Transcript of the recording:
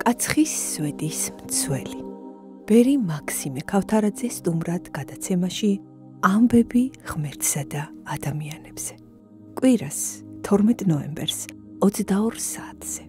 კაცხის სვეტის მცველი. ბერი მაქსიმე ქავთარაძე სტუმრად გადაცემაში ამბები ღმერთსა და ადამიანებზე. კვირას 12 ნოემბერს 22 საათზე.